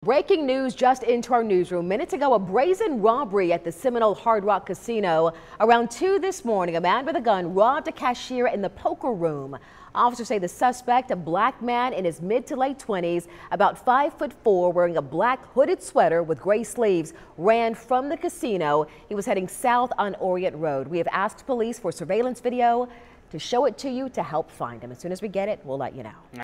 Breaking news just into our newsroom. Minutes ago, a brazen robbery at the Seminole Hard Rock Casino. Around 2 this morning, a man with a gun robbed a cashier in the poker room. Officers say the suspect, a black man in his mid to late 20s, about 5'4", wearing a black hooded sweater with gray sleeves, ran from the casino. He was heading south on Orient Road. We have asked police for surveillance video to show it to you to help find him. As soon as we get it, we'll let you know.